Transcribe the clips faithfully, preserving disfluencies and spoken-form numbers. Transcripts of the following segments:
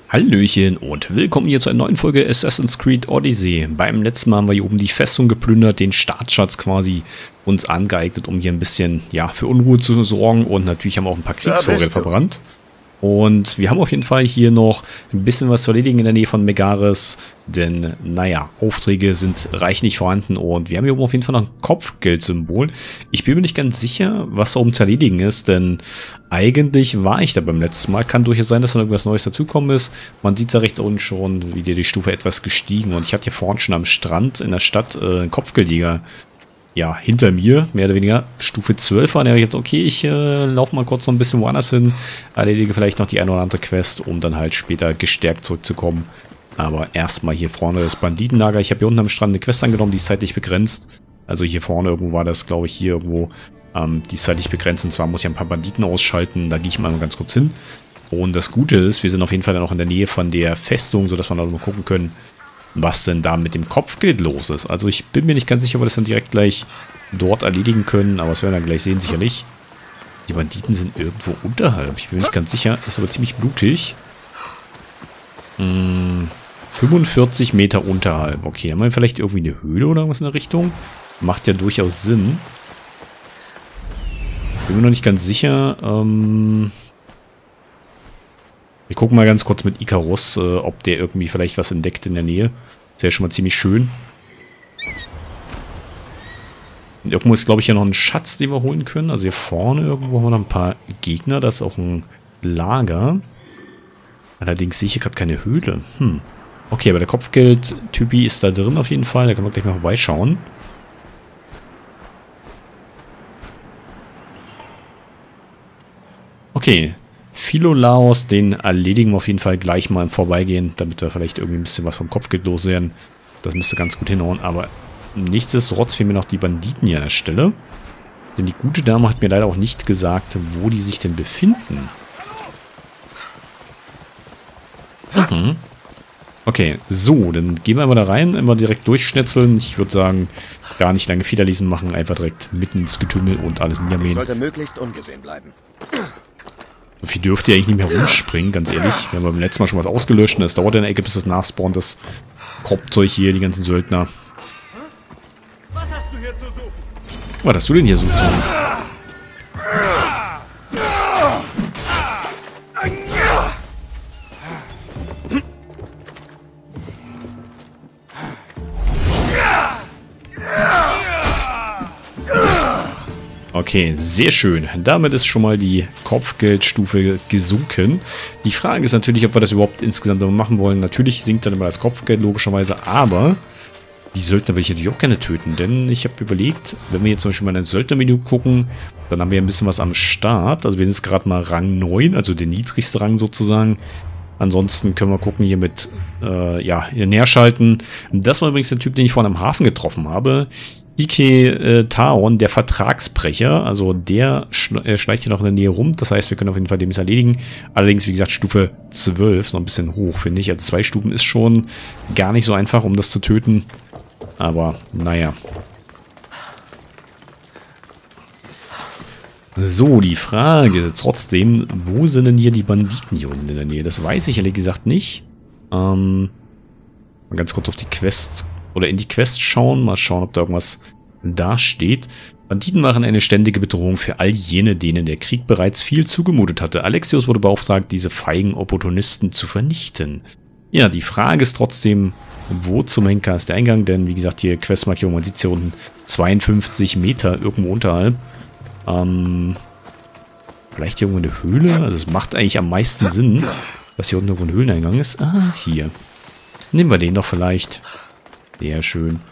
Hallöchen und willkommen hier zu einer neuen Folge Assassin's Creed Odyssey. Beim letzten Mal haben wir hier oben die Festung geplündert, den Staatsschatz quasi uns angeeignet, um hier ein bisschen ja für Unruhe zu sorgen, und natürlich haben wir auch ein paar Kriegsvorräte verbrannt. Und wir haben auf jeden Fall hier noch ein bisschen was zu erledigen in der Nähe von Megaris, denn, naja, Aufträge sind reichlich vorhanden und wir haben hier oben auf jeden Fall noch ein Kopfgeldsymbol. Ich bin mir nicht ganz sicher, was da oben zu erledigen ist, denn eigentlich war ich da beim letzten Mal. Kann durchaus sein, dass da irgendwas Neues dazugekommen ist. Man sieht da rechts unten schon, wie die Stufe etwas gestiegen, und ich hatte hier vorne schon am Strand in der Stadt äh, einen Kopfgeldjäger. Ja, hinter mir, mehr oder weniger, Stufe zwölf war. Und er hat gesagt, okay, ich äh, laufe mal kurz noch ein bisschen woanders hin, erledige vielleicht noch die eine oder andere Quest, um dann halt später gestärkt zurückzukommen. Aber erstmal hier vorne das Banditenlager. Ich habe hier unten am Strand eine Quest angenommen, die ist zeitlich begrenzt. Also hier vorne irgendwo war das, glaube ich, hier irgendwo, ähm, die ist zeitlich begrenzt. Und zwar muss ich ein paar Banditen ausschalten, da gehe ich mal ganz kurz hin. Und das Gute ist, wir sind auf jeden Fall dann auch in der Nähe von der Festung, sodass wir noch mal gucken können, was denn da mit dem Kopfgeld los ist. Also ich bin mir nicht ganz sicher, ob wir das dann direkt gleich dort erledigen können, aber das werden wir dann gleich sehen, sicherlich. Die Banditen sind irgendwo unterhalb. Ich bin mir nicht ganz sicher. Ist aber ziemlich blutig. Hm, fünfundvierzig Meter unterhalb. Okay, haben wir vielleicht irgendwie eine Höhle oder irgendwas in der Richtung? Macht ja durchaus Sinn. Bin mir noch nicht ganz sicher. Ähm... Wir gucken mal ganz kurz mit Icarus, äh, ob der irgendwie vielleicht was entdeckt in der Nähe. Das wäre schon mal ziemlich schön. Und irgendwo ist, glaube ich, ja noch ein Schatz, den wir holen können. Also hier vorne irgendwo haben wir noch ein paar Gegner. Da ist auch ein Lager. Allerdings sehe ich hier gerade keine Höhle. Hm. Okay, aber der Kopfgeld-Typi ist da drin auf jeden Fall. Da können wir gleich mal vorbeischauen. Okay. Philolaos, den erledigen wir auf jeden Fall gleich mal im Vorbeigehen, damit wir vielleicht irgendwie ein bisschen was vom Kopfgeld loswerden. Das müsste ganz gut hinhauen, aber nichtsdestotrotz fehlen mir noch die Banditen hier an der Stelle. Denn die gute Dame hat mir leider auch nicht gesagt, wo die sich denn befinden. Mhm. Okay, so, dann gehen wir mal da rein, immer direkt durchschnetzeln. Ich würde sagen, gar nicht lange Federlesen machen, einfach direkt mitten ins Getümmel und alles niedermähen. Sollte möglichst ungesehen bleiben. So viel dürft ihr eigentlich nicht mehr rumspringen, ganz ehrlich. Wir haben beim letzten Mal schon was ausgelöscht und es dauert eine Ecke, bis es nachspawnt, das Kropfzeug hier, die ganzen Söldner. Was hast du hier zu suchen? Was hast du denn hier so zu suchen? Okay, sehr schön. Damit ist schon mal die Kopfgeldstufe gesunken. Die Frage ist natürlich, ob wir das überhaupt insgesamt machen wollen. Natürlich sinkt dann immer das Kopfgeld, logischerweise, aber die Söldner will ich natürlich auch gerne töten, denn ich habe überlegt, wenn wir jetzt zum Beispiel mal in das Söldnermenü gucken, dann haben wir ein bisschen was am Start. Also wir sind jetzt gerade mal Rang neun, also der niedrigste Rang sozusagen. Ansonsten können wir gucken hier mit, äh, ja, hier näher schalten. Das war übrigens der Typ, den ich vorhin am Hafen getroffen habe. Ike äh, Taon, der Vertragsbrecher, also der schn äh, schleicht hier noch in der Nähe rum. Das heißt, wir können auf jeden Fall dem erledigen. Allerdings, wie gesagt, Stufe zwölf, ist noch ein bisschen hoch, finde ich. Also zwei Stufen ist schon gar nicht so einfach, um das zu töten. Aber, naja. So, die Frage ist jetzt trotzdem, wo sind denn hier die Banditen hier unten in der Nähe? Das weiß ich ehrlich gesagt nicht. Ähm, mal ganz kurz auf die Quest oder in die Quest schauen. Mal schauen, ob da irgendwas da steht. Banditen machen eine ständige Bedrohung für all jene, denen der Krieg bereits viel zugemutet hatte. Alexios wurde beauftragt, diese feigen Opportunisten zu vernichten. Ja, die Frage ist trotzdem, wo zum Henker ist der Eingang? Denn, wie gesagt, hier Questmarkierung, man sieht es hier unten, zweiundfünfzig Meter irgendwo unterhalb. Ähm, vielleicht hier irgendwo eine Höhle? Also es macht eigentlich am meisten Sinn, dass hier unten irgendwo ein Höhleneingang ist. Ah, hier. Nehmen wir den doch vielleicht. Sehr schön.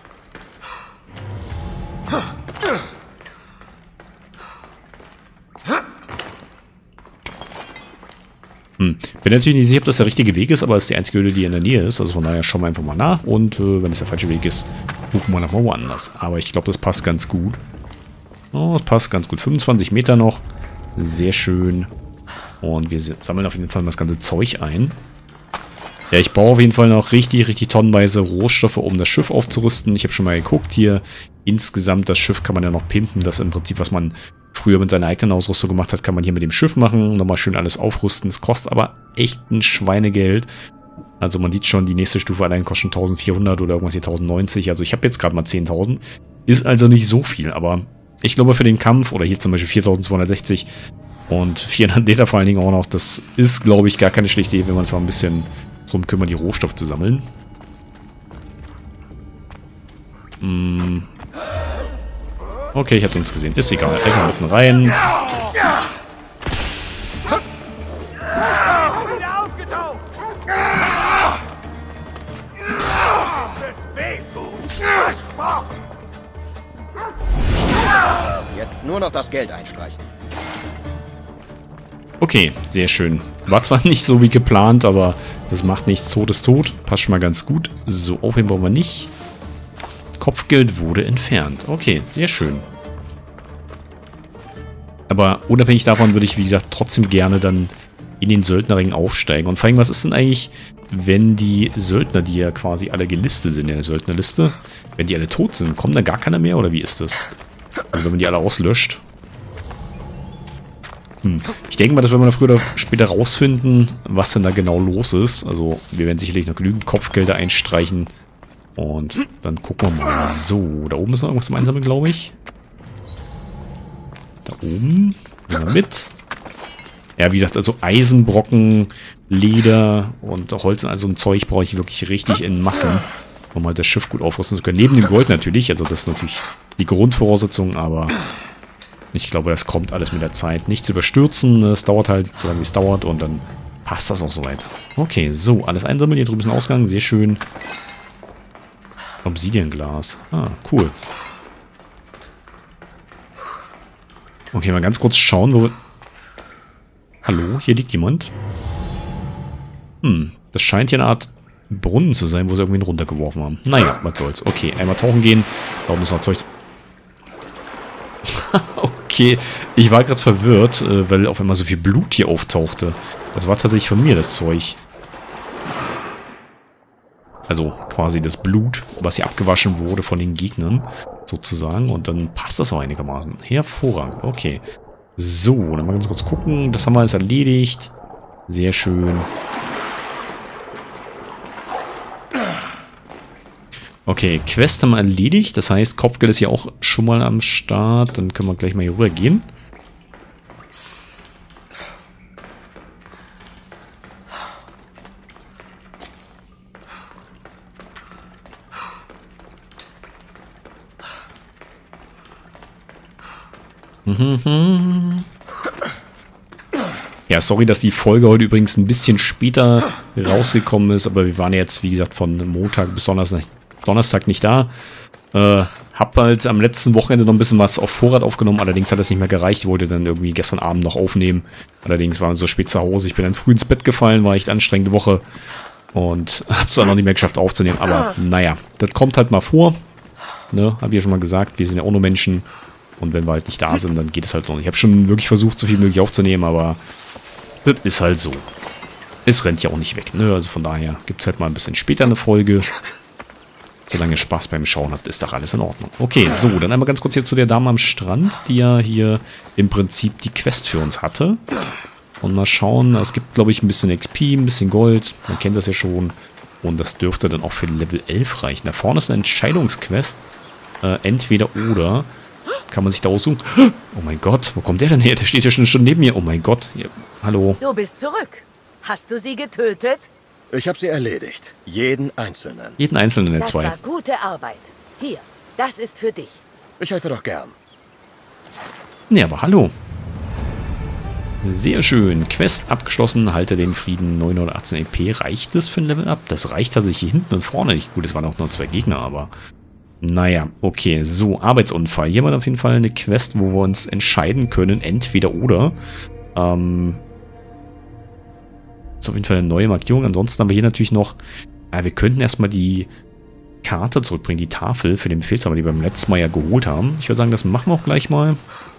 Hm. Bin natürlich nicht sicher, ob das der richtige Weg ist, aber es ist die einzige Höhle, die in der Nähe ist. Also von daher schauen wir einfach mal nach. Und äh, wenn es der falsche Weg ist, gucken wir nochmal woanders. Aber ich glaube, das passt ganz gut. Oh, das passt ganz gut. fünfundzwanzig Meter noch. Sehr schön. Und wir sammeln auf jeden Fall mal das ganze Zeug ein. Ja, ich brauche auf jeden Fall noch richtig, richtig tonnenweise Rohstoffe, um das Schiff aufzurüsten. Ich habe schon mal geguckt hier. Insgesamt, das Schiff kann man ja noch pimpen. Das ist im Prinzip, was man früher mit seiner eigenen Ausrüstung gemacht hat, kann man hier mit dem Schiff machen. Nochmal schön alles aufrüsten. Es kostet aber echt ein Schweinegeld. Also man sieht schon, die nächste Stufe allein kostet schon eintausendvierhundert oder irgendwas hier tausendneunzig. Also ich habe jetzt gerade mal zehntausend. Ist also nicht so viel, aber ich glaube für den Kampf, oder hier zum Beispiel viertausendzweihundertsechzig und vierhundert Liter vor allen Dingen auch noch, das ist, glaube ich, gar keine schlechte Idee, wenn man uns mal ein bisschen drum kümmert, die Rohstoffe zu sammeln. Hm. Okay, ich habe nichts gesehen. Ist egal. Direkt mal mitten rein. Jetzt nur noch das Geld einstreichen. Okay, sehr schön. War zwar nicht so wie geplant, aber das macht nichts. Tod ist tot. Passt schon mal ganz gut. So, aufheben brauchen wir nicht. Kopfgeld wurde entfernt. Okay, sehr schön. Aber unabhängig davon würde ich, wie gesagt, trotzdem gerne dann in den Söldnerring aufsteigen. Und vor allem, was ist denn eigentlich, wenn die Söldner, die ja quasi alle gelistet sind in der Söldnerliste, wenn die alle tot sind, kommen da gar keiner mehr oder wie ist das? Also wenn man die alle auslöscht. Hm. Ich denke mal, dass wir mal früher oder später rausfinden, was denn da genau los ist. Also wir werden sicherlich noch genügend Kopfgelder einstreichen. Und dann gucken wir mal. So, da oben ist noch irgendwas zum Einsammeln, glaube ich. Da oben. Nehmen wir mit. Ja, wie gesagt, also Eisenbrocken, Leder und Holz, also ein Zeug brauche ich wirklich richtig in Massen, um halt das Schiff gut aufrüsten zu können. Neben dem Gold natürlich, also das ist natürlich die Grundvoraussetzung, aber ich glaube, das kommt alles mit der Zeit. Nichts überstürzen, es dauert halt so lange, wie es dauert und dann passt das auch soweit. Okay, so, alles einsammeln. Hier drüben ist ein Ausgang, sehr schön. Obsidianglas. Ah, cool. Okay, mal ganz kurz schauen, wo wir... Hallo, hier liegt jemand. Hm, das scheint hier eine Art Brunnen zu sein, wo sie irgendwen runtergeworfen haben. Naja, was soll's. Okay, einmal tauchen gehen. Da oben ist noch Zeug. Okay, ich war gerade verwirrt, weil auf einmal so viel Blut hier auftauchte. Das war tatsächlich von mir, das Zeug. Also quasi das Blut, was hier abgewaschen wurde von den Gegnern, sozusagen. Und dann passt das auch einigermaßen. Hervorragend, okay. So, dann mal ganz kurz gucken. Das haben wir alles erledigt. Sehr schön. Okay, Quest haben wir erledigt. Das heißt, Kopfgeld ist ja auch schon mal am Start. Dann können wir gleich mal hier rüber gehen. Ja, sorry, dass die Folge heute übrigens ein bisschen später rausgekommen ist, aber wir waren jetzt, wie gesagt, von Montag bis Donnerstag, Donnerstag nicht da. Äh, hab halt am letzten Wochenende noch ein bisschen was auf Vorrat aufgenommen, allerdings hat das nicht mehr gereicht. Ich wollte dann irgendwie gestern Abend noch aufnehmen. Allerdings waren wir so spät zu Hause. Ich bin dann früh ins Bett gefallen, war echt anstrengende Woche und hab's dann noch nicht mehr geschafft aufzunehmen. Aber naja, das kommt halt mal vor. Ne, hab ich ja schon mal gesagt, wir sind ja auch nur Menschen. Und wenn wir halt nicht da sind, dann geht es halt noch nicht. Ich habe schon wirklich versucht, so viel möglich aufzunehmen, aber das ist halt so. Es rennt ja auch nicht weg, ne? Also von daher gibt es halt mal ein bisschen später eine Folge. Solange ihr Spaß beim Schauen habt, ist doch alles in Ordnung. Okay, so, dann einmal ganz kurz hier zu der Dame am Strand, die ja hier im Prinzip die Quest für uns hatte. Und mal schauen, es gibt, glaube ich, ein bisschen X P, ein bisschen Gold. Man kennt das ja schon. Und das dürfte dann auch für Level elf reichen. Da vorne ist eine Entscheidungsquest. Äh, entweder oder... Kann man sich da aussuchen? Oh mein Gott, wo kommt der denn her? Der steht ja schon, schon neben mir. Oh mein Gott. Ja, hallo. Du bist zurück. Hast du sie getötet? Ich habe sie erledigt. Jeden Einzelnen. Jeden Einzelnen der Das zwei. war gute Arbeit. Hier, das ist für dich. Ich helfe doch gern. Nee, aber hallo. Sehr schön. Quest abgeschlossen. Halte den Frieden. neunhundertachtzehn E P. Reicht das für ein Level Up? Das reicht tatsächlich hier hinten und vorne nicht. Gut, es waren auch nur zwei Gegner, aber... Naja, okay, so, Arbeitsunfall. Hier haben wir auf jeden Fall eine Quest, wo wir uns entscheiden können, entweder oder. Ähm, ist auf jeden Fall eine neue Markierung. Ansonsten haben wir hier natürlich noch, äh, wir könnten erstmal die Karte zurückbringen, die Tafel für den Befehlshaber, die wir beim letzten Mal ja geholt haben. Ich würde sagen, das machen wir auch gleich mal.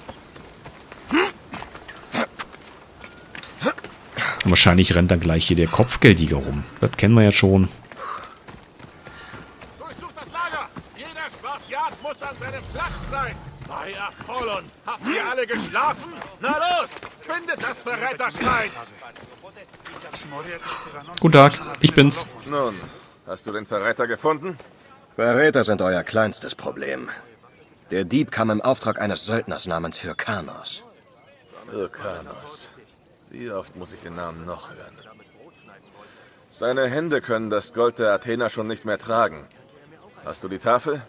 Und wahrscheinlich rennt dann gleich hier der Kopfgeldjäger rum. Das kennen wir ja schon. Muss an seinem Platz sein. Bei Apollon! Habt ihr alle geschlafen? Na los! Findet das Verräterschwein! Guten Tag, ich bin's. Nun, hast du den Verräter gefunden? Verräter sind euer kleinstes Problem. Der Dieb kam im Auftrag eines Söldners namens Hyrkanos. Hyrkanos. Wie oft muss ich den Namen noch hören? Seine Hände können das Gold der Athener schon nicht mehr tragen. Hast du die Tafel?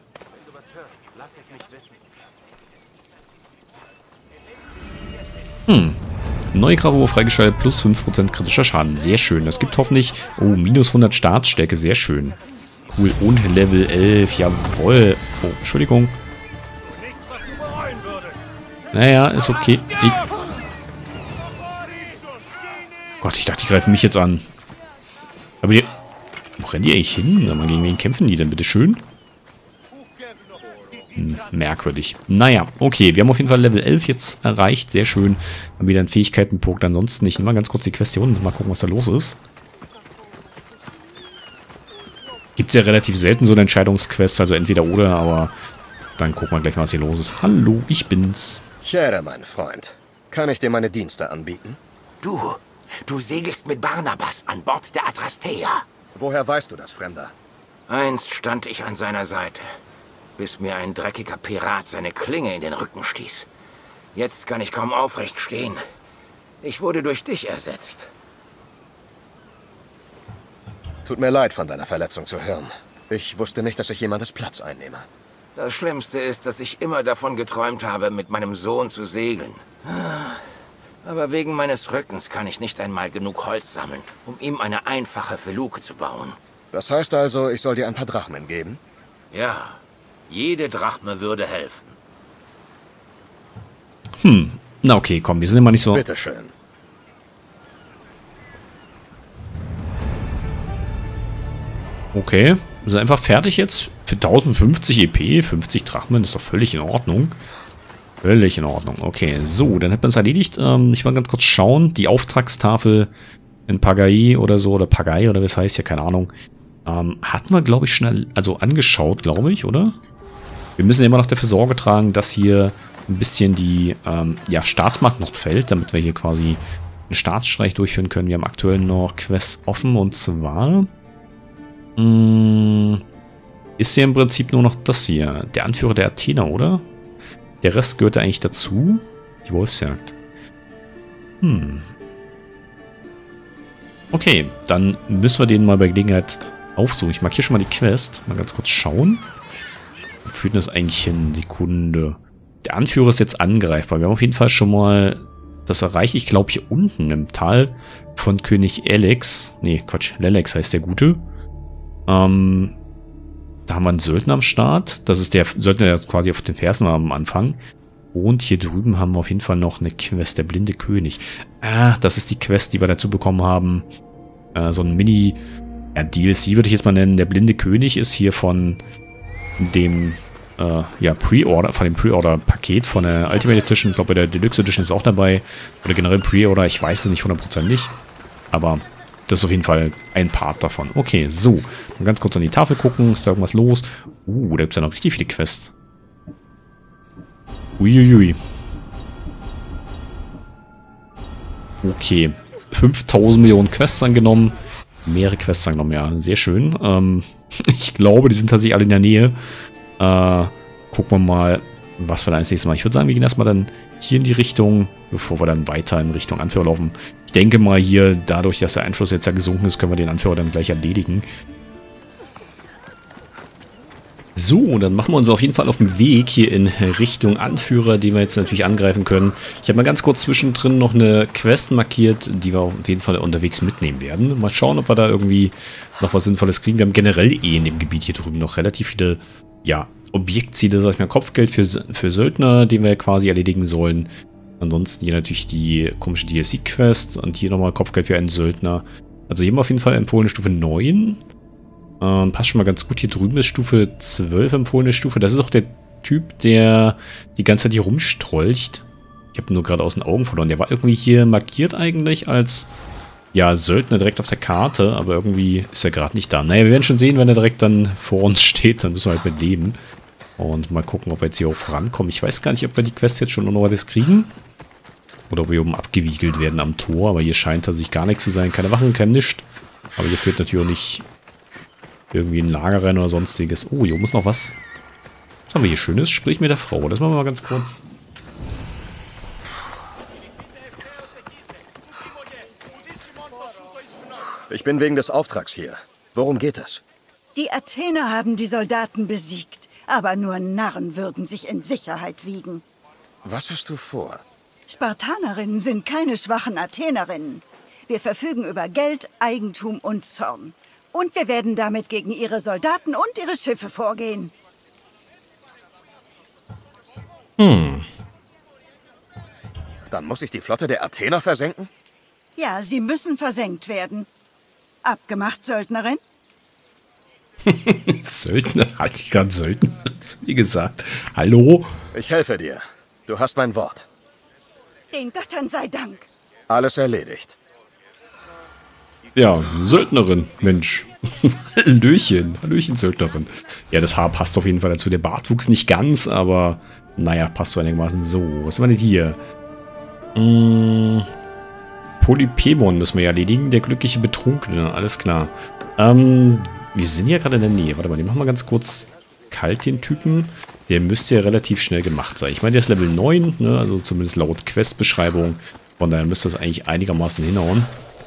Hm. Neue Gravur freigeschaltet, plus fünf Prozent kritischer Schaden. Sehr schön. Das gibt hoffentlich... Oh, minus hundert Startstärke. Sehr schön. Cool. Und Level elf. Jawohl. Oh, Entschuldigung. Naja, ist okay. Ich Gott, ich dachte, die greifen mich jetzt an. Aber die... Wo rennen die eigentlich hin? Gegen wen kämpfen die denn? Bitte schön. Hm, merkwürdig. Naja, okay. Wir haben auf jeden Fall Level elf jetzt erreicht. Sehr schön. Haben wieder einen Fähigkeitenpunkt. Ansonsten, ich nehme mal ganz kurz die Question. Mal gucken, was da los ist. Gibt es ja relativ selten so eine Entscheidungsquest. Also entweder oder, aber dann gucken wir gleich mal, was hier los ist. Hallo, ich bin's. Chere, mein Freund. Kann ich dir meine Dienste anbieten? Du, du segelst mit Barnabas an Bord der Adrastea. Woher weißt du das, Fremder? Einst stand ich an seiner Seite, bis mir ein dreckiger Pirat seine Klinge in den Rücken stieß. Jetzt kann ich kaum aufrecht stehen. Ich wurde durch dich ersetzt. Tut mir leid, von deiner Verletzung zu hören. Ich wusste nicht, dass ich jemandes Platz einnehme. Das Schlimmste ist, dass ich immer davon geträumt habe, mit meinem Sohn zu segeln. Aber wegen meines Rückens kann ich nicht einmal genug Holz sammeln, um ihm eine einfache Feluke zu bauen. Das heißt also, ich soll dir ein paar Drachmen geben? Ja, jede Drachme würde helfen. Hm, na okay, komm, wir sind immer nicht so... Bitteschön. Okay, wir sind einfach fertig jetzt. Für tausendfünfzig E P, fünfzig Drachmen, ist doch völlig in Ordnung. Völlig in Ordnung. Okay, so, dann hat man es erledigt. Ähm, ich will ganz kurz schauen. Die Auftragstafel in Pagai oder so, oder Pagai oder wie es heißt, ja, keine Ahnung. Ähm, hatten wir, glaube ich, schnell, also angeschaut, glaube ich, oder? Wir müssen immer noch dafür Sorge tragen, dass hier ein bisschen die ähm, ja, Staatsmacht noch fällt, damit wir hier quasi einen Staatsstreich durchführen können. Wir haben aktuell noch Quests offen und zwar... Mh, ist ja im Prinzip nur noch das hier. Der Anführer der Athener, oder? Der Rest gehört eigentlich dazu. Die Wolfsjagd. Hm. Okay, dann müssen wir den mal bei Gelegenheit aufsuchen. Ich markiere schon mal die Quest. Mal ganz kurz schauen. Wo führt das eigentlich hin? Sekunde. Der Anführer ist jetzt angreifbar. Wir haben auf jeden Fall schon mal das erreicht. Ich glaube hier unten im Tal von König Alex. Nee, Quatsch. Lelex heißt der Gute. Ähm... Da haben wir einen Söldner am Start. Das ist der Söldner, der quasi auf den Fersen war am Anfang. Und hier drüben haben wir auf jeden Fall noch eine Quest, der blinde König. Ah, das ist die Quest, die wir dazu bekommen haben. Äh, so ein Mini... Ja, D L C würde ich jetzt mal nennen. Der blinde König ist hier von dem äh, ja, Pre-Order, von dem Pre-Order-Paket von der Ultimate Edition. Ich glaube, bei der Deluxe Edition ist auch dabei. Oder generell Pre-Order, ich weiß es nicht hundertprozentig. Aber... das ist auf jeden Fall ein Part davon. Okay, so. Mal ganz kurz an die Tafel gucken. Ist da irgendwas los? Uh, da gibt es ja noch richtig viele Quests. Uiuiui. Okay. fünftausend Millionen Quests angenommen. Mehrere Quests angenommen, ja. Sehr schön. Ähm, ich glaube, die sind tatsächlich alle in der Nähe. Äh, gucken wir mal, was wir da als nächstes machen. Ich würde sagen, wir gehen erstmal dann hier in die Richtung, bevor wir dann weiter in Richtung Anführer laufen. Ich denke mal hier, dadurch, dass der Einfluss jetzt ja gesunken ist, können wir den Anführer dann gleich erledigen. So, dann machen wir uns auf jeden Fall auf den Weg hier in Richtung Anführer, den wir jetzt natürlich angreifen können. Ich habe mal ganz kurz zwischendrin noch eine Quest markiert, die wir auf jeden Fall unterwegs mitnehmen werden. Mal schauen, ob wir da irgendwie noch was Sinnvolles kriegen. Wir haben generell eh in dem Gebiet hier drüben noch relativ viele, ja, Objektziele, sag ich mal, Kopfgeld für, für Söldner, den wir quasi erledigen sollen. Ansonsten hier natürlich die komische D L C-Quest und hier nochmal Kopfgeld für einen Söldner. Also hier haben wir auf jeden Fall empfohlene Stufe neun. Ähm, passt schon mal ganz gut. Hier drüben ist Stufe zwölf empfohlene Stufe. Das ist auch der Typ, der die ganze Zeit hier rumstrolcht. Ich habe ihn nur gerade aus den Augen verloren. Der war irgendwie hier markiert eigentlich als, ja, Söldner direkt auf der Karte, aber irgendwie ist er gerade nicht da. Naja, wir werden schon sehen, wenn er direkt dann vor uns steht, dann müssen wir halt mit leben. Und mal gucken, ob wir jetzt hier auch vorankommen. Ich weiß gar nicht, ob wir die Quest jetzt schon noch was kriegen. Oder ob wir oben abgewiegelt werden am Tor. Aber hier scheint tatsächlich gar nichts zu sein. Keine Wachen, kein Nichts. Aber hier fehlt natürlich auch nicht irgendwie ein Lagerrennen oder sonstiges. Oh, hier oben ist noch was. Was haben wir hier Schönes? Sprich mit der Frau. Das machen wir mal ganz kurz. Ich bin wegen des Auftrags hier. Worum geht es? Die Athener haben die Soldaten besiegt, aber nur Narren würden sich in Sicherheit wiegen. Was hast du vor? Spartanerinnen sind keine schwachen Athenerinnen. Wir verfügen über Geld, Eigentum und Zorn. Und wir werden damit gegen ihre Soldaten und ihre Schiffe vorgehen. Hm. Dann muss ich die Flotte der Athener versenken? Ja, sie müssen versenkt werden. Abgemacht, Söldnerin? Söldner? Hatte ich gerade Söldner? Wie gesagt. Hallo? Ich helfe dir. Du hast mein Wort. Den Göttern sei Dank. Alles erledigt. Ja, Söldnerin, Mensch. Hallöchen, Hallöchen, Söldnerin. Ja, das Haar passt auf jeden Fall dazu. Der Bartwuchs nicht ganz, aber naja, passt so einigermaßen so. Was haben wir denn hier? Hm, Polypemon müssen wir ja erledigen. Der glückliche Betrunkene, alles klar. Ähm, wir sind ja gerade in der Nähe. Warte mal, den machen wir ganz kurz kalt, den Typen. Der müsste ja relativ schnell gemacht sein. Ich meine, der ist Level neun, ne? Also zumindest laut Quest-Beschreibung. Von daher müsste das eigentlich einigermaßen hinhauen.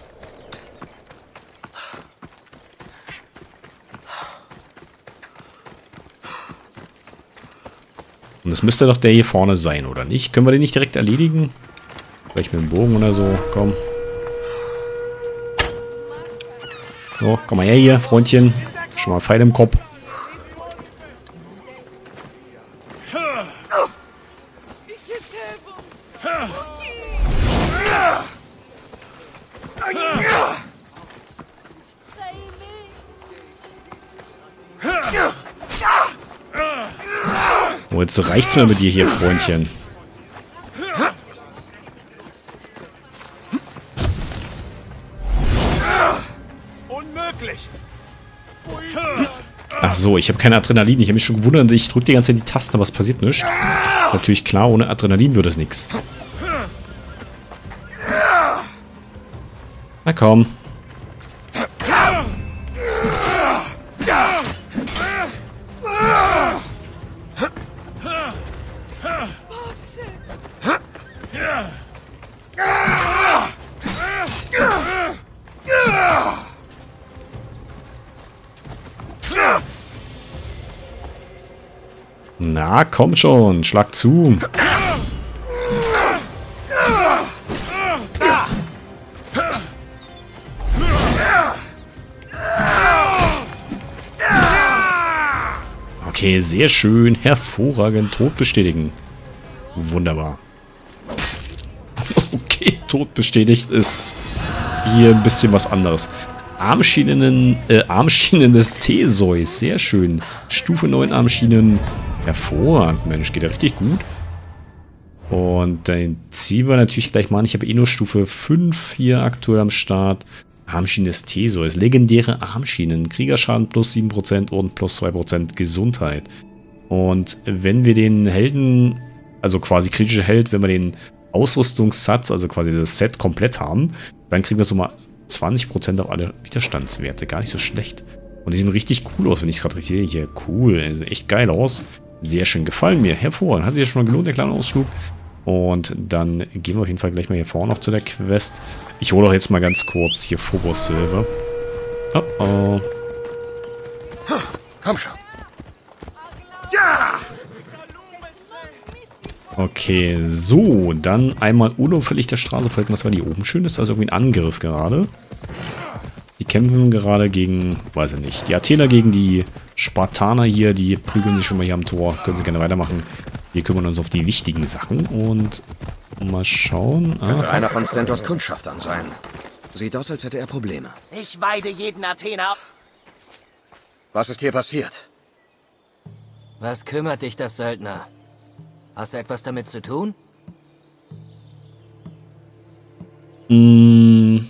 Und das müsste doch der hier vorne sein, oder nicht? Können wir den nicht direkt erledigen? Vielleicht mit dem Bogen oder so. Komm. So, komm mal her hier, Freundchen. Schon mal Pfeil im Kopf. Oh, jetzt reicht's mir mit dir hier, Freundchen. Unmöglich. Ach so, ich habe kein Adrenalin. Ich habe mich schon gewundert, ich drücke die ganze Zeit die Tasten, aber es passiert nichts. Natürlich klar, ohne Adrenalin wird es nichts. Na komm. Na, komm schon, schlag zu. Okay, sehr schön, hervorragend, Tod bestätigen. Wunderbar. Okay, Tod bestätigt ist hier ein bisschen was anderes. Armschienen, äh, Armschienen des Theseus, sehr schön. Stufe neun Armschienen. Hervorragend, Mensch, geht ja richtig gut. Und dann ziehen wir natürlich gleich mal an. Ich habe eh nur Stufe fünf hier aktuell am Start. Armschienen des Theseus. Legendäre Armschienen. Kriegerschaden plus sieben Prozent und plus zwei Prozent Gesundheit. Und wenn wir den Helden, also quasi kritische Held, wenn wir den Ausrüstungssatz, also quasi das Set komplett haben, dann kriegen wir so mal zwanzig Prozent auf alle Widerstandswerte. Gar nicht so schlecht. Und die sehen richtig cool aus, wenn ich es gerade richtig sehe. Hier, cool. Die sehen echt geil aus. Sehr schön, gefallen mir. Hervorragend. Hat sich ja schon mal gelohnt, der kleine Ausflug. Und dann gehen wir auf jeden Fall gleich mal hier vorne noch zu der Quest. Ich hole doch jetzt mal ganz kurz hier Phobos Silver. Oh oh. Komm schon. Okay, so. Dann einmal unauffällig der Straße folgen. Was war hier oben schön? Ist das irgendwie ein Angriff gerade? Die kämpfen gerade gegen, weiß ich nicht, die Athener gegen die Spartaner hier. Die prügeln sich schon mal hier am Tor. Können sie gerne weitermachen. Wir kümmern uns auf die wichtigen Sachen und mal schauen. Könnte Ah. einer von Stentos Kundschaftern sein. Sieht aus, als hätte er Probleme. Ich weide jeden Athener. Was ist hier passiert? Was kümmert dich das, Söldner? Hast du etwas damit zu tun? Mm,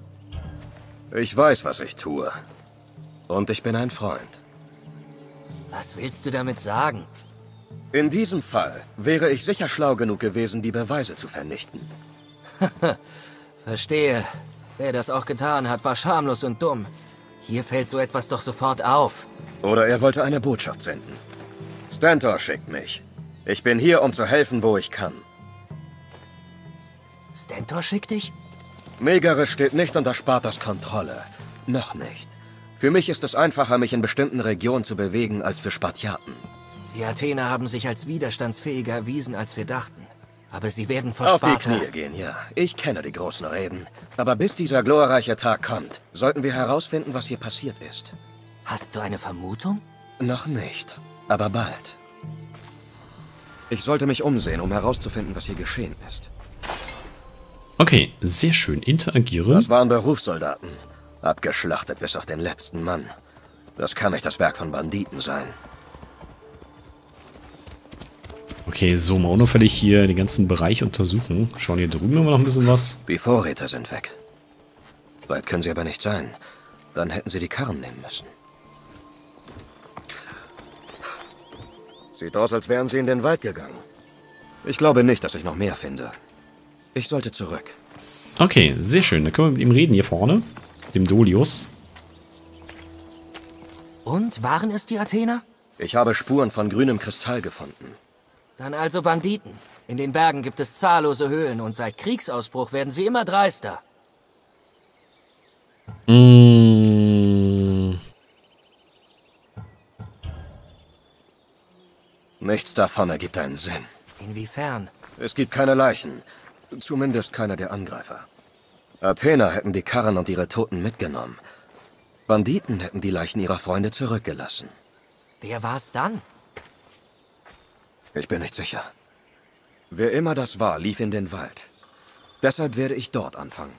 Ich weiß, was ich tue. Und ich bin ein Freund. Was willst du damit sagen? In diesem Fall wäre ich sicher schlau genug gewesen, die Beweise zu vernichten. Verstehe. Wer das auch getan hat, war schamlos und dumm. Hier fällt so etwas doch sofort auf. Oder er wollte eine Botschaft senden. Stentor schickt mich. Ich bin hier, um zu helfen, wo ich kann. Stentor schickt dich? Megaris steht nicht unter Spartas Kontrolle. Noch nicht. Für mich ist es einfacher, mich in bestimmten Regionen zu bewegen, als für Spartiaten. Die Athener haben sich als widerstandsfähiger erwiesen, als wir dachten. Aber sie werden vor Auf Sparta... die Knie gehen, ja. Ich kenne die großen Reden. Aber bis dieser glorreiche Tag kommt, sollten wir herausfinden, was hier passiert ist. Hast du eine Vermutung? Noch nicht, aber bald. Ich sollte mich umsehen, um herauszufinden, was hier geschehen ist. Okay, sehr schön. Interagieren. Das waren Berufssoldaten. Abgeschlachtet bis auf den letzten Mann. Das kann nicht das Werk von Banditen sein. Okay, so, mal unauffällig hier den ganzen Bereich untersuchen. Schauen, hier drüben haben wir noch ein bisschen was. Die Vorräte sind weg. Weit können sie aber nicht sein. Dann hätten sie die Karren nehmen müssen. Sieht aus, als wären sie in den Wald gegangen. Ich glaube nicht, dass ich noch mehr finde. Ich sollte zurück. Okay, sehr schön. Dann können wir mit ihm reden hier vorne. Dem Dolius. Und, waren es die Athener? Ich habe Spuren von grünem Kristall gefunden. Dann also Banditen. In den Bergen gibt es zahllose Höhlen und seit Kriegsausbruch werden sie immer dreister. Mmh. Nichts davon ergibt einen Sinn. Inwiefern? Es gibt keine Leichen. Zumindest keiner der Angreifer. Athener hätten die Karren und ihre Toten mitgenommen. Banditen hätten die Leichen ihrer Freunde zurückgelassen. Wer war es dann? Ich bin nicht sicher. Wer immer das war, lief in den Wald. Deshalb werde ich dort anfangen.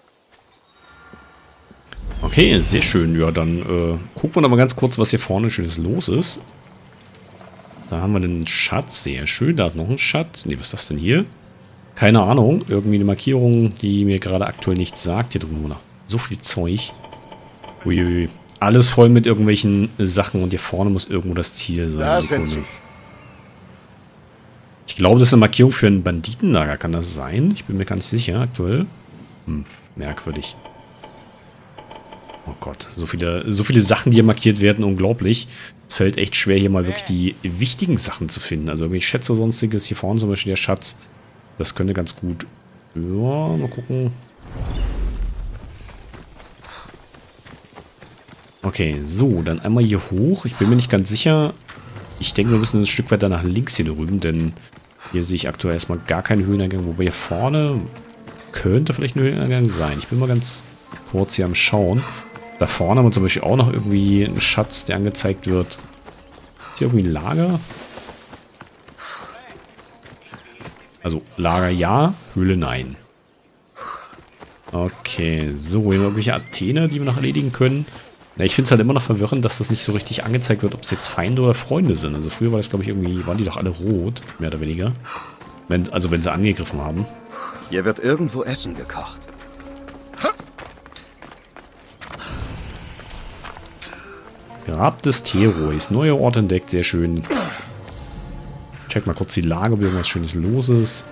Okay, sehr schön. Ja, dann äh, gucken wir noch mal ganz kurz, was hier vorne schönes los ist. Da haben wir den Schatz. Sehr schön. Da hat noch ein Schatz. Ne, was ist das denn hier? Keine Ahnung. Irgendwie eine Markierung, die mir gerade aktuell nichts sagt. Hier drüben noch so viel Zeug. Uiui. Alles voll mit irgendwelchen Sachen und hier vorne muss irgendwo das Ziel sein. Da sind sie. Ich glaube, das ist eine Markierung für ein Banditenlager. Kann das sein? Ich bin mir ganz sicher aktuell. Hm, merkwürdig. Oh Gott, so viele, so viele Sachen, die hier markiert werden, unglaublich. Es fällt echt schwer, hier mal wirklich die wichtigen Sachen zu finden. Also irgendwie Schätze oder sonstiges. Hier vorne zum Beispiel der Schatz. Das könnte ganz gut... Ja, mal gucken. Okay, so, dann einmal hier hoch. Ich bin mir nicht ganz sicher. Ich denke, wir müssen ein Stück weiter nach links hier drüben, denn hier sehe ich aktuell erstmal gar keinen Höhleneingang. Wobei hier vorne könnte vielleicht ein Höhleneingang sein. Ich bin mal ganz kurz hier am Schauen. Da vorne haben wir zum Beispiel auch noch irgendwie einen Schatz, der angezeigt wird. Ist hier irgendwie ein Lager? Also Lager ja, Höhle nein. Okay, so, hier haben wir irgendwelche Athener, die wir noch erledigen können. Ja, ich finde es halt immer noch verwirrend, dass das nicht so richtig angezeigt wird, ob es jetzt Feinde oder Freunde sind. Also früher war das, glaube ich, irgendwie, waren die doch alle rot, mehr oder weniger. Wenn, also wenn sie angegriffen haben. Hier wird irgendwo Essen gekocht. Grab des Therois. Neuer Ort entdeckt, sehr schön. Check mal kurz die Lage, ob irgendwas Schönes los ist.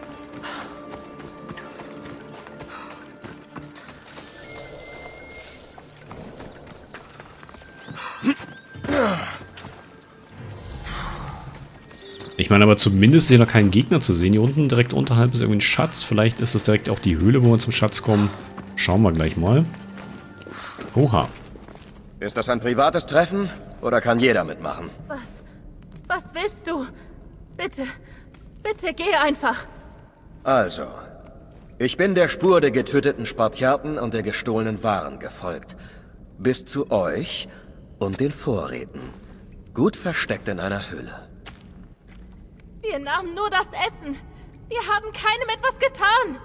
Ich meine aber zumindest ist hier noch kein Gegner zu sehen. Hier unten direkt unterhalb ist irgendwie ein Schatz. Vielleicht ist es direkt auch die Höhle, wo wir zum Schatz kommen. Schauen wir gleich mal. Oha. Ist das ein privates Treffen oder kann jeder mitmachen? Was? Was willst du? Bitte, bitte geh einfach. Also, ich bin der Spur der getöteten Spartiaten und der gestohlenen Waren gefolgt. Bis zu euch und den Vorräten. Gut versteckt in einer Höhle. Wir nahmen nur das Essen. Wir haben keinem etwas getan.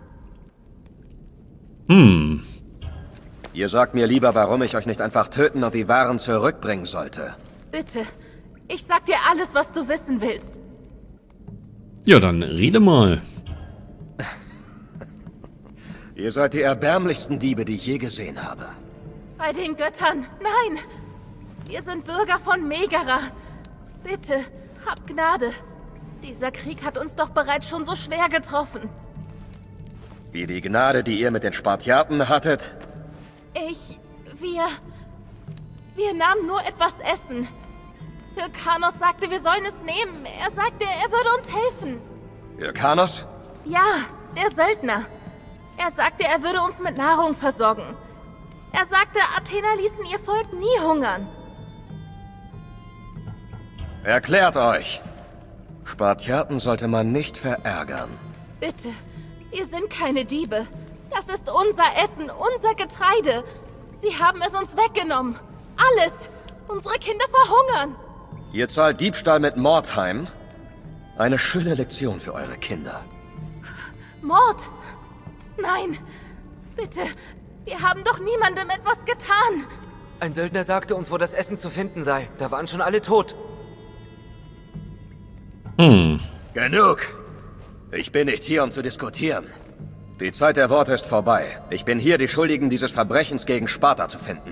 Hm. Ihr sagt mir lieber, warum ich euch nicht einfach töten und die Waren zurückbringen sollte. Bitte, ich sag dir alles, was du wissen willst. Ja, dann rede mal. Ihr seid die erbärmlichsten Diebe, die ich je gesehen habe. Bei den Göttern, nein. Wir sind Bürger von Megara. Bitte, hab Gnade. Dieser Krieg hat uns doch bereits schon so schwer getroffen. Wie die Gnade, die ihr mit den Spartiaten hattet? Ich... wir... Wir nahmen nur etwas Essen. Hyrkanos sagte, wir sollen es nehmen. Er sagte, er würde uns helfen. Hyrkanos? Ja, der Söldner. Er sagte, er würde uns mit Nahrung versorgen. Er sagte, Athener ließen ihr Volk nie hungern. Erklärt euch. Spartiaten sollte man nicht verärgern. Bitte, wir sind keine Diebe. Das ist unser Essen, unser Getreide. Sie haben es uns weggenommen. Alles. Unsere Kinder verhungern. Ihr zahlt Diebstahl mit Mord heim? Eine schöne Lektion für eure Kinder. Mord? Nein. Bitte, wir haben doch niemandem etwas getan. Ein Söldner sagte uns, wo das Essen zu finden sei. Da waren schon alle tot. Hm. Genug. Ich bin nicht hier, um zu diskutieren. Die Zeit der Worte ist vorbei. Ich bin hier, die Schuldigen dieses Verbrechens gegen Sparta zu finden.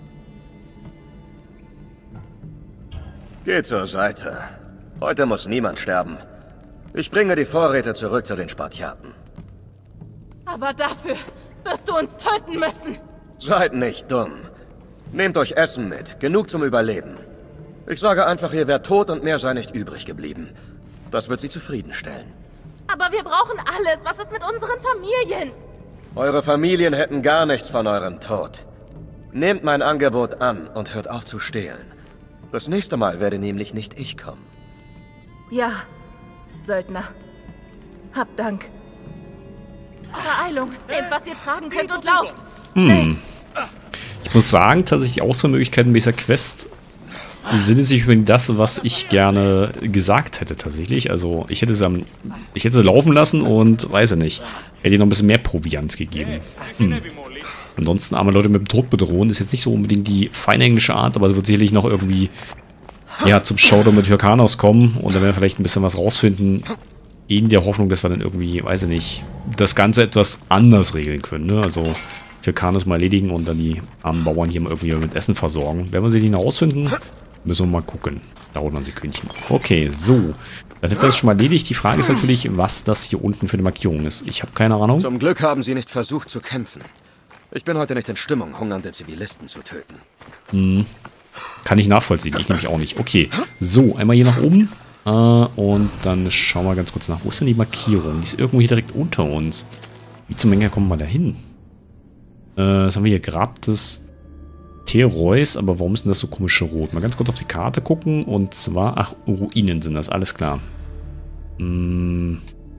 Geht zur Seite. Heute muss niemand sterben. Ich bringe die Vorräte zurück zu den Spartiaten. Aber dafür wirst du uns töten müssen. Seid nicht dumm. Nehmt euch Essen mit. Genug zum Überleben. Ich sage einfach, ihr wärt tot und mehr sei nicht übrig geblieben. Das wird sie zufriedenstellen. Aber wir brauchen alles. Was ist mit unseren Familien? Eure Familien hätten gar nichts von eurem Tod. Nehmt mein Angebot an und hört auf zu stehlen. Das nächste Mal werde nämlich nicht ich kommen. Ja, Söldner. Habt Dank. Beeilung, nehmt, was ihr tragen könnt und lauft. Hm. Ich muss sagen, tatsächlich die Auswahlmöglichkeiten dieser Quest sind sich über das, was ich gerne gesagt hätte tatsächlich. Also ich hätte sie, am, ich hätte sie laufen lassen und weiß ich nicht. Hätte ihr noch ein bisschen mehr Proviant gegeben. Hm. Ansonsten arme Leute mit dem Tod bedrohen ist jetzt nicht so unbedingt die feine englische Art, aber es wird sicherlich noch irgendwie ja, zum Showdown mit Hyrkanos kommen und dann werden wir vielleicht ein bisschen was rausfinden. In der Hoffnung, dass wir dann irgendwie, weiß ich nicht, das Ganze etwas anders regeln können. Ne? Also Hyrkanos mal erledigen und dann die armen Bauern hier mal irgendwie mit Essen versorgen. Werden wir sie nicht herausfinden? Müssen wir mal gucken. Dauert dann Sekündchen. Okay, so. Dann hätten wir das schon mal erledigt. Die Frage ist natürlich, was das hier unten für eine Markierung ist. Ich habe keine Ahnung. Zum Glück haben sie nicht versucht zu kämpfen. Ich bin heute nicht in Stimmung, hungernde Zivilisten zu töten. Hm. Kann ich nachvollziehen. Ich nämlich auch nicht. Okay. So, einmal hier nach oben. Äh, und dann schauen wir ganz kurz nach. Wo ist denn die Markierung? Die ist irgendwo hier direkt unter uns. Wie zum Henker kommen wir da hin? Äh, was haben wir hier? Grab des Thereus. Aber warum ist denn das so komisch rot? Mal ganz kurz auf die Karte gucken. Und zwar, ach, Ruinen sind das. Alles klar. Hm.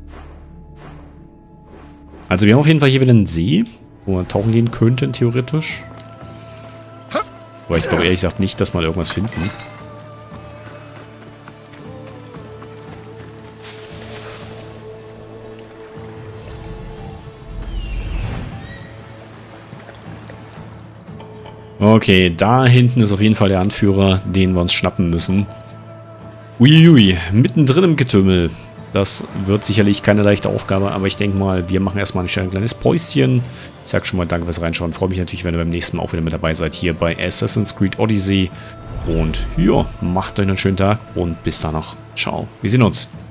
Also wir haben auf jeden Fall hier wieder einen See, wo man tauchen gehen könnte, theoretisch. Aber ich glaube ehrlich gesagt nicht, dass wir irgendwas finden. Okay, da hinten ist auf jeden Fall der Anführer, den wir uns schnappen müssen. Uiui, mittendrin im Getümmel. Das wird sicherlich keine leichte Aufgabe, aber ich denke mal, wir machen erstmal ein kleines Päuschen. Ich sag schon mal danke fürs Reinschauen. Freue mich natürlich, wenn ihr beim nächsten Mal auch wieder mit dabei seid, hier bei Assassin's Creed Odyssey. Und ja, macht euch einen schönen Tag und bis dann noch. Ciao, wir sehen uns.